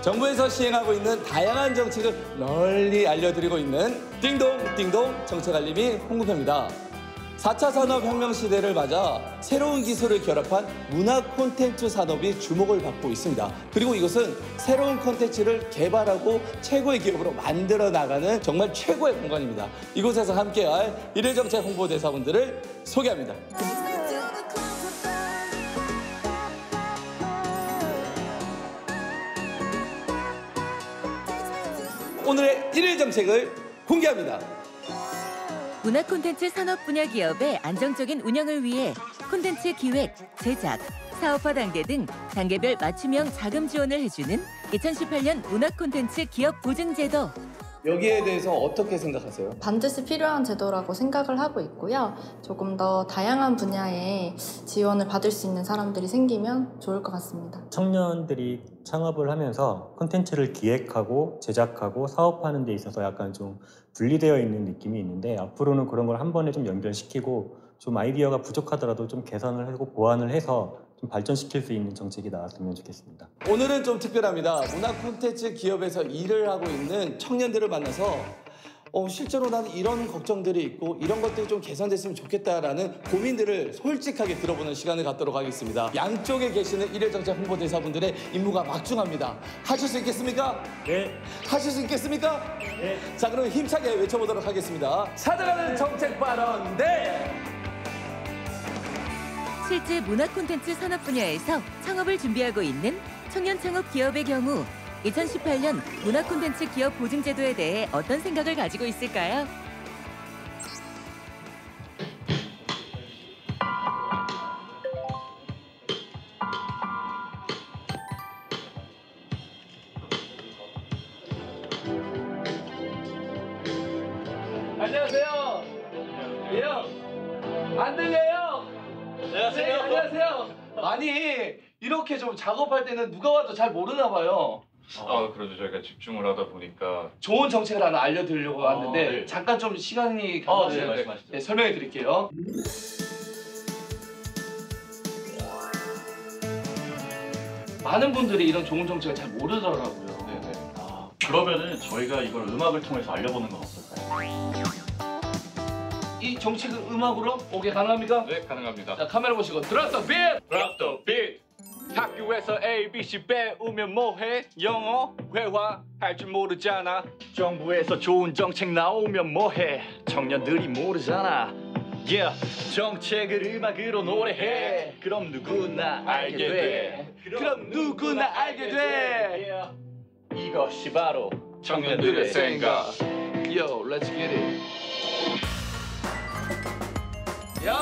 정부에서 시행하고 있는 다양한 정책을 널리 알려드리고 있는 띵동띵동 정책알림이 홍보표입니다. 4차 산업혁명 시대를 맞아 새로운 기술을 결합한 문화 콘텐츠 산업이 주목을 받고 있습니다. 그리고 이것은 새로운 콘텐츠를 개발하고 최고의 기업으로 만들어 나가는 정말 최고의 공간입니다. 이곳에서 함께할 일일정책 홍보대사분들을 소개합니다. 오늘의 일일정책을 공개합니다. 문화 콘텐츠 산업 분야 기업의 안정적인 운영을 위해 콘텐츠 기획, 제작, 사업화 단계 등 단계별 맞춤형 자금 지원을 해주는 2018년 문화 콘텐츠 기업 보증 제도. 여기에 대해서 어떻게 생각하세요? 반드시 필요한 제도라고 생각을 하고 있고요. 조금 더 다양한 분야에 지원을 받을 수 있는 사람들이 생기면 좋을 것 같습니다. 청년들이 창업을 하면서 콘텐츠를 기획하고 제작하고 사업하는 데 있어서 약간 좀 분리되어 있는 느낌이 있는데, 앞으로는 그런 걸 한 번에 좀 연결시키고 좀 아이디어가 부족하더라도 좀 개선을 하고 보완을 해서 좀 발전시킬 수 있는 정책이 나왔으면 좋겠습니다. 오늘은 좀 특별합니다. 문화 콘텐츠 기업에서 일을 하고 있는 청년들을 만나서 실제로 나는 이런 걱정들이 있고 이런 것들이 좀 개선됐으면 좋겠다라는 고민들을 솔직하게 들어보는 시간을 갖도록 하겠습니다. 양쪽에 계시는 일일정책 홍보대사분들의 임무가 막중합니다. 하실 수 있겠습니까? 네. 하실 수 있겠습니까? 네. 자, 그럼 힘차게 외쳐보도록 하겠습니다. 찾아가는 정책 발언 대! 실제 문화 콘텐츠 산업 분야에서 창업을 준비하고 있는 청년 창업 기업의 경우 2018년 문화 콘텐츠 기업 보증 제도에 대해 어떤 생각을 가지고 있을까요? 안녕하세요. 예요. 안 들려요? 안녕하세요. 네, 안녕하세요. 아니, 이렇게 좀 작업할 때는 누가 와도 잘 모르나 봐요. 그래도 저희가 집중을 하다 보니까 좋은 정책을 하나 알려드리려고 왔는데 네. 잠깐 좀 시간이 네, 가시는데 말씀하시죠. 설명해 드릴게요. 많은 분들이 이런 좋은 정책을 잘 모르더라고요. 네네. 그러면은 저희가 이걸 음악을 통해서 알려보는 건 어떨까요? 이 정책을 음악으로 오게 가능합니까? 네, 가능합니다. 자, 카메라 보시고 들었어 빛! Drop the beat. 학교에서 ABC 배우면 뭐해? 영어 회화할 줄 모르잖아. 정부에서 좋은 정책 나오면 뭐해? 청년들이 모르잖아. Yeah, 정책을 음악으로 노래해. 그럼 누구나 알게 돼. 그럼 누구나 알게 돼. Yeah. 이것이 바로 청년들의 생각. Yo, let's get it. 야,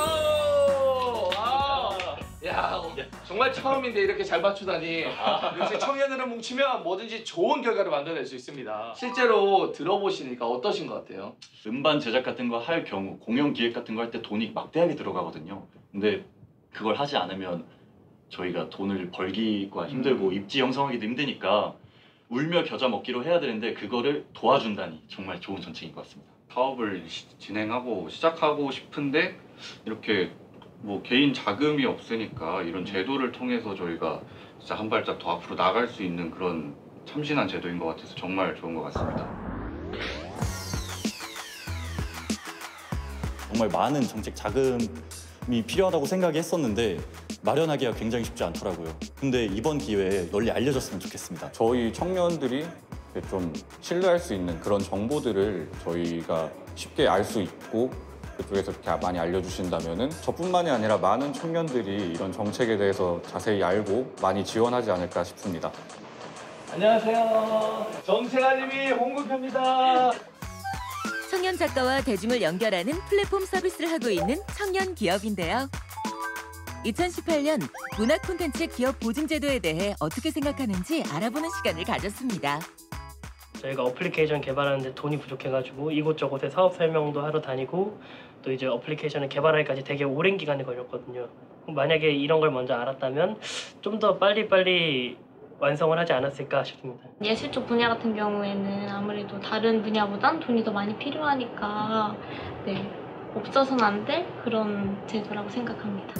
정말 처음인데 이렇게 잘 맞추다니. 역시 청년들을 뭉치면 뭐든지 좋은 결과를 만들어낼 수 있습니다. 실제로 들어보시니까 어떠신 것 같아요? 음반 제작 같은 거 할 경우 공연 기획 같은 거 할 때 돈이 막대하게 들어가거든요. 근데 그걸 하지 않으면 저희가 돈을 벌기가 힘들고 입지 형성하기도 힘드니까 울며 겨자 먹기로 해야 되는데 그거를 도와준다니 정말 좋은 정책인 것 같습니다. 사업을 진행하고 시작하고 싶은데 이렇게 뭐 개인 자금이 없으니까 이런 제도를 통해서 저희가 진짜 한 발짝 더 앞으로 나갈 수 있는 그런 참신한 제도인 것 같아서 정말 좋은 것 같습니다. 정말 많은 정책 자금이 필요하다고 생각했었는데 마련하기가 굉장히 쉽지 않더라고요. 근데 이번 기회에 널리 알려졌으면 좋겠습니다. 저희 청년들이 좀 신뢰할 수 있는 그런 정보들을 저희가 쉽게 알 수 있고 그쪽에서 이렇게 많이 알려주신다면은 저뿐만이 아니라 많은 청년들이 이런 정책에 대해서 자세히 알고 많이 지원하지 않을까 싶습니다. 안녕하세요. 정책알림이 홍보표입니다. 청년 작가와 대중을 연결하는 플랫폼 서비스를 하고 있는 청년 기업인데요. 2018년 문화 콘텐츠 기업 보증 제도에 대해 어떻게 생각하는지 알아보는 시간을 가졌습니다. 저희가 어플리케이션 개발하는데 돈이 부족해가지고 이곳저곳에 사업 설명도 하러 다니고 또 이제 어플리케이션을 개발하기까지 되게 오랜 기간이 걸렸거든요. 만약에 이런 걸 먼저 알았다면 좀 더 빨리빨리 완성을 하지 않았을까 싶습니다. 예술 쪽 분야 같은 경우에는 아무래도 다른 분야보단 돈이 더 많이 필요하니까 없어서는 안 될 그런 제도라고 생각합니다.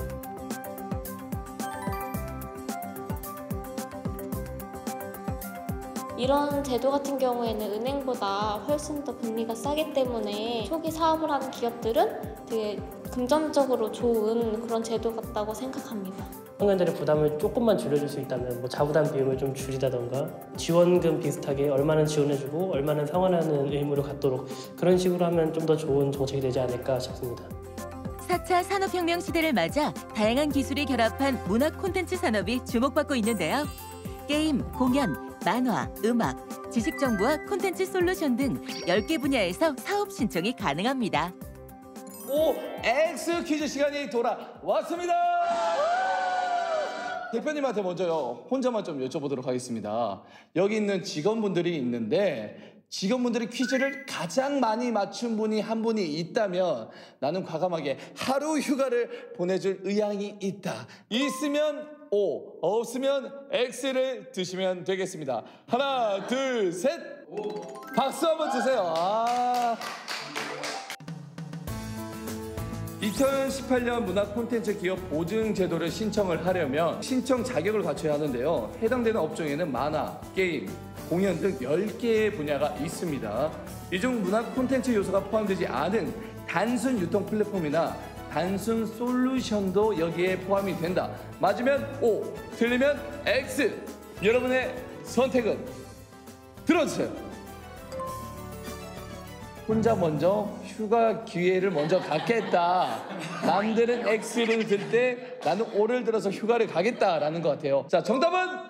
이런 제도 같은 경우에는 은행보다 훨씬 더 금리가 싸기 때문에 초기 사업을 하는 기업들은 되게 금전적으로 좋은 그런 제도 같다고 생각합니다. 청년들의 부담을 조금만 줄여줄 수 있다면 뭐 자부담 비용을 좀 줄이다던가 지원금 비슷하게 얼마는 지원해주고 얼마는 상환하는 의무를 갖도록 그런 식으로 하면 좀 더 좋은 정책이 되지 않을까 싶습니다. 4차 산업혁명 시대를 맞아 다양한 기술이 결합한 문화 콘텐츠 산업이 주목받고 있는데요. 게임, 공연, 만화, 음악, 지식정보와 콘텐츠 솔루션 등 10개 분야에서 사업 신청이 가능합니다. X 퀴즈 시간이 돌아왔습니다. 대표님한테 먼저요. 혼자만 좀 여쭤보도록 하겠습니다. 여기 있는 직원분들이 있는데 직원분들이 퀴즈를 가장 많이 맞춘 분이 한 분이 있다면 나는 과감하게 하루 휴가를 보내줄 의향이 있다. 있으면 O, 없으면 X를 드시면 되겠습니다. 하나, 둘, 셋. 박수 한번 주세요. 2018년 문화 콘텐츠 기업 보증 제도를 신청을 하려면 신청 자격을 갖춰야 하는데요. 해당되는 업종에는 만화, 게임, 공연 등 10개의 분야가 있습니다. 이 중 문화 콘텐츠 요소가 포함되지 않은 단순 유통 플랫폼이나 단순 솔루션도 여기에 포함이 된다. 맞으면 O, 틀리면 X. 여러분의 선택은 들어주세요. 혼자 먼저 휴가 기회를 먼저 갖겠다. 남들은 X를 들 때 나는 O를 들어서 휴가를 가겠다라는 것 같아요. 자, 정답은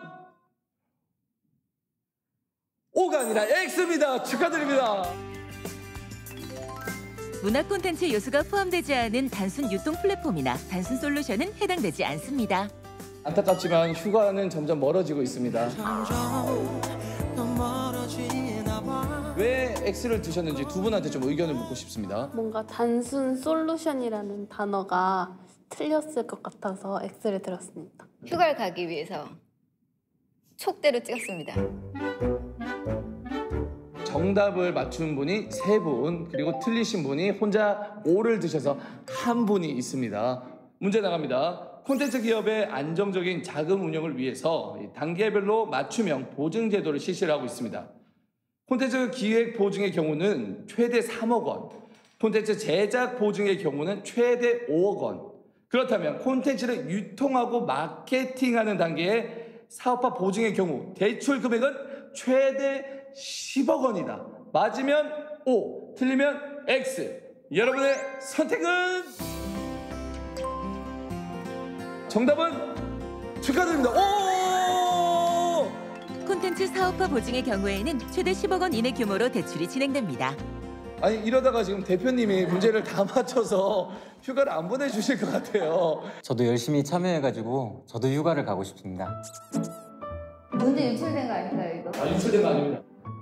O가 아니라 X입니다. 축하드립니다. 문화 콘텐츠 요소가 포함되지 않은 단순 유통 플랫폼이나 단순 솔루션은 해당되지 않습니다. 안타깝지만 휴가는 점점 멀어지고 있습니다. 왜 X를 드셨는지 두 분한테 좀 의견을 묻고 싶습니다. 뭔가 단순 솔루션이라는 단어가 틀렸을 것 같아서 X를 들었습니다. 휴가를 가기 위해서 촉대로 찍었습니다. 정답을 맞춘 분이 3분, 그리고 틀리신 분이 혼자 O를 드셔서 1분이 있습니다. 문제 나갑니다. 콘텐츠 기업의 안정적인 자금 운영을 위해서 단계별로 맞춤형 보증 제도를 실시를 하고 있습니다. 콘텐츠 기획 보증의 경우는 최대 3억 원, 콘텐츠 제작 보증의 경우는 최대 5억 원. 그렇다면 콘텐츠를 유통하고 마케팅하는 단계의 사업화 보증의 경우 대출 금액은 최대 10억 원이다. 맞으면 O, 틀리면 X. 여러분의 선택은? 정답은 축하드립니다. 오! 콘텐츠 사업화 보증의 경우에는 최대 10억 원 이내 규모로 대출이 진행됩니다. 아니 이러다가 지금 대표님이 문제를 다 맞춰서 휴가를 안 보내주실 것 같아요. 저도 열심히 참여해가지고 저도 휴가를 가고 싶습니다. 문제 유출된 거 아닌가요, 이거? 유출된 거 아닙니다.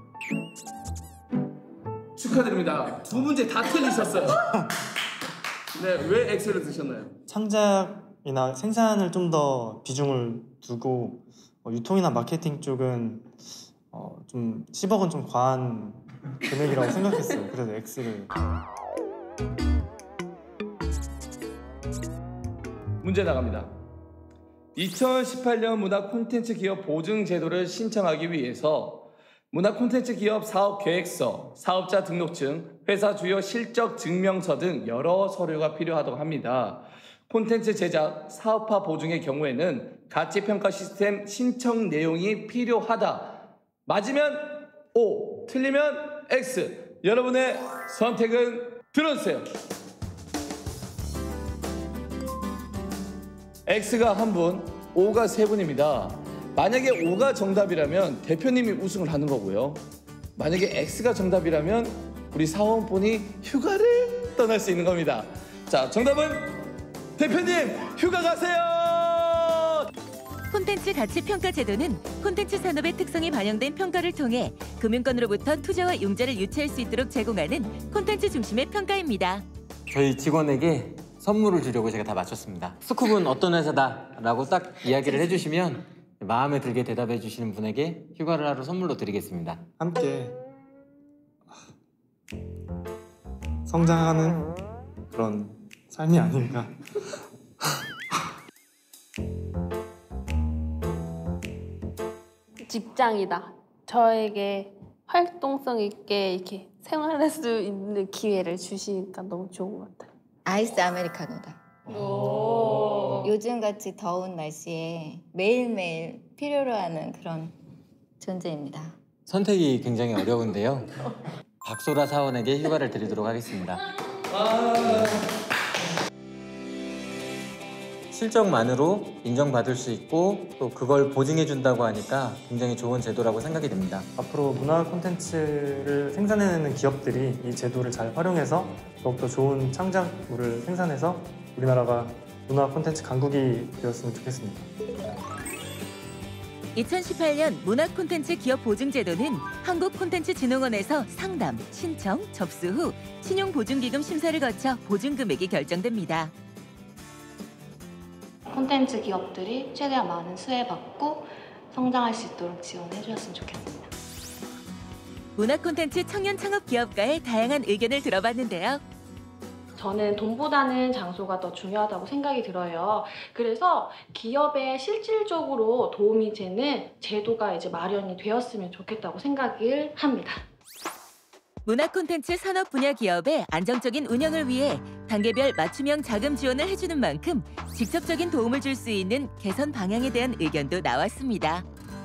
축하드립니다. 두 문제 다 틀리셨어요. 네, 왜 X를 드셨나요? 창작이나 생산을 좀 더 비중을 두고 유통이나 마케팅 쪽은 좀 10억은 좀 과한 금액이라고 생각했어요. 그래서 X를. 문제 나갑니다. 2018년 문화 콘텐츠 기업 보증 제도를 신청하기 위해서 문화 콘텐츠 기업 사업 계획서, 사업자 등록증, 회사 주요 실적 증명서 등 여러 서류가 필요하다고 합니다. 콘텐츠 제작, 사업화 보증의 경우에는 가치평가 시스템 신청 내용이 필요하다. 맞으면 O, 틀리면 X. 여러분의 선택은 들어주세요. X가 1분, O가 3분입니다. 만약에 O가 정답이라면 대표님이 우승을 하는 거고요. 만약에 X가 정답이라면 우리 사원분이 휴가를 떠날 수 있는 겁니다. 자, 정답은 대표님 휴가 가세요. 콘텐츠 가치평가 제도는 콘텐츠 산업의 특성이 반영된 평가를 통해 금융권으로부터 투자와 융자를 유치할 수 있도록 제공하는 콘텐츠 중심의 평가입니다. 저희 직원에게 선물을 주려고 제가 다 맞췄습니다. 스쿱은 어떤 회사다라고 딱 이야기를 해주시면 마음에 들게 대답해 주시는 분에게 휴가를 하루 선물로 드리겠습니다. 함께 성장하는 그런 삶이 아닌가. 직장이다. 저에게 활동성 있게 이렇게 생활할 수 있는 기회를 주시니까 너무 좋은 것 같아요. 아이스 아메리카노다. 요즘같이 더운 날씨에 매일매일 필요로 하는 그런 존재입니다. 선택이 굉장히 어려운데요. 박소라 사원에게 휴가를 드리도록 하겠습니다. 실적만으로 인정받을 수 있고 또 그걸 보증해준다고 하니까 굉장히 좋은 제도라고 생각이 됩니다. 앞으로 문화 콘텐츠를 생산해내는 기업들이 이 제도를 잘 활용해서 더욱더 좋은 창작물을 생산해서 우리나라가 문화 콘텐츠 강국이 되었으면 좋겠습니다. 2018년 문화 콘텐츠 기업 보증 제도는 한국콘텐츠진흥원에서 상담, 신청, 접수 후 신용보증기금 심사를 거쳐 보증금액이 결정됩니다. 콘텐츠 기업들이 최대한 많은 수혜받고 성장할 수 있도록 지원해 주셨으면 좋겠습니다. 문화 콘텐츠 청년 창업 기업가의 다양한 의견을 들어봤는데요. 저는 돈보다는 장소가 더 중요하다고 생각이 들어요. 그래서 기업에 실질적으로 도움이 되는 제도가 이제 마련이 되었으면 좋겠다고 생각을 합니다. 문화 콘텐츠 산업 분야 기업의 안정적인 운영을 위해 단계별 맞춤형 자금 지원을 해주는 만큼 직접적인 도움을 줄 수 있는 개선 방향에 대한 의견도 나왔습니다.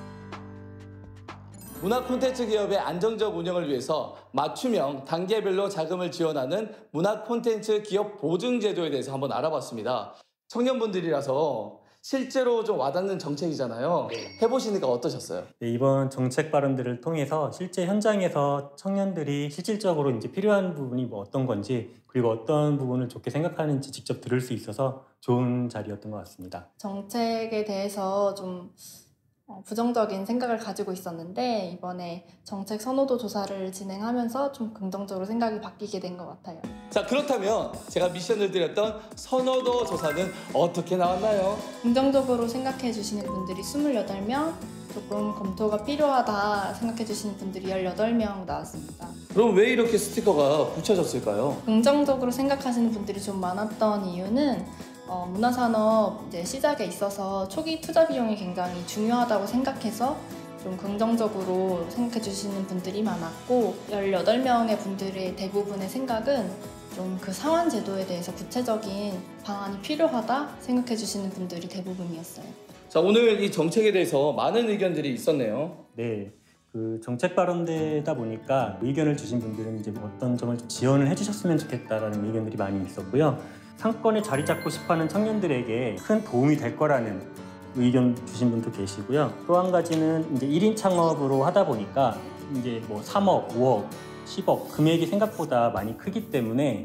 문화 콘텐츠 기업의 안정적 운영을 위해서 맞춤형 단계별로 자금을 지원하는 문화 콘텐츠 기업 보증 제도에 대해서 한번 알아봤습니다. 청년분들이라서 실제로 좀 와닿는 정책이잖아요. 해보시니까 어떠셨어요? 네, 이번 정책 발언들을 통해서 실제 현장에서 청년들이 실질적으로 이제 필요한 부분이 뭐 어떤 건지 그리고 어떤 부분을 좋게 생각하는지 직접 들을 수 있어서 좋은 자리였던 것 같습니다. 정책에 대해서 좀 부정적인 생각을 가지고 있었는데 이번에 정책 선호도 조사를 진행하면서 좀 긍정적으로 생각이 바뀌게 된 것 같아요. 자, 그렇다면 제가 미션을 드렸던 선호도 조사는 어떻게 나왔나요? 긍정적으로 생각해 주시는 분들이 28명, 조금 검토가 필요하다 생각해 주시는 분들이 18명 나왔습니다. 그럼 왜 이렇게 스티커가 붙여졌을까요? 긍정적으로 생각하시는 분들이 좀 많았던 이유는 문화산업 이제 시작에 있어서 초기 투자 비용이 굉장히 중요하다고 생각해서 좀 긍정적으로 생각해 주시는 분들이 많았고 18명의 분들의 대부분의 생각은 좀 그 상환 제도에 대해서 구체적인 방안이 필요하다 생각해 주시는 분들이 대부분이었어요. 자, 오늘 이 정책에 대해서 많은 의견들이 있었네요. 네, 그 정책 발언되다 보니까 의견을 주신 분들은 이제 어떤 점을 좀 지원을 해주셨으면 좋겠다라는 의견들이 많이 있었고요. 상권에 자리 잡고 싶어하는 청년들에게 큰 도움이 될 거라는 의견 주신 분도 계시고요. 또 한 가지는 이제 1인 창업으로 하다 보니까 이제 뭐 3억, 5억, 10억 금액이 생각보다 많이 크기 때문에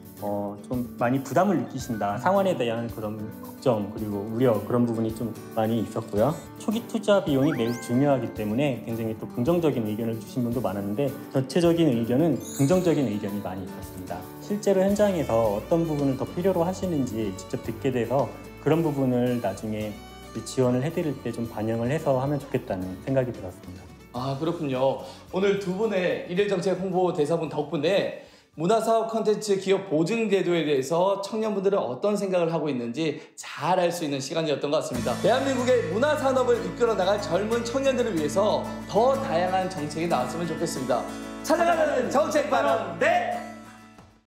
좀 많이 부담을 느끼신다. 상환에 대한 그런 걱정 그리고 우려 그런 부분이 좀 많이 있었고요. 초기 투자 비용이 매우 중요하기 때문에 굉장히 또 긍정적인 의견을 주신 분도 많았는데 전체적인 의견은 긍정적인 의견이 많이 있었습니다. 실제로 현장에서 어떤 부분을 더 필요로 하시는지 직접 듣게 돼서 그런 부분을 나중에 지원을 해드릴 때 좀 반영을 해서 하면 좋겠다는 생각이 들었습니다. 아, 그렇군요. 오늘 두 분의 일일정책 홍보 대사분 덕분에 문화사업 콘텐츠 기업 보증 제도에 대해서 청년분들은 어떤 생각을 하고 있는지 잘 알 수 있는 시간이었던 것 같습니다. 대한민국의 문화산업을 이끌어 나갈 젊은 청년들을 위해서 더 다양한 정책이 나왔으면 좋겠습니다. 찾아가는 정책 발언 네!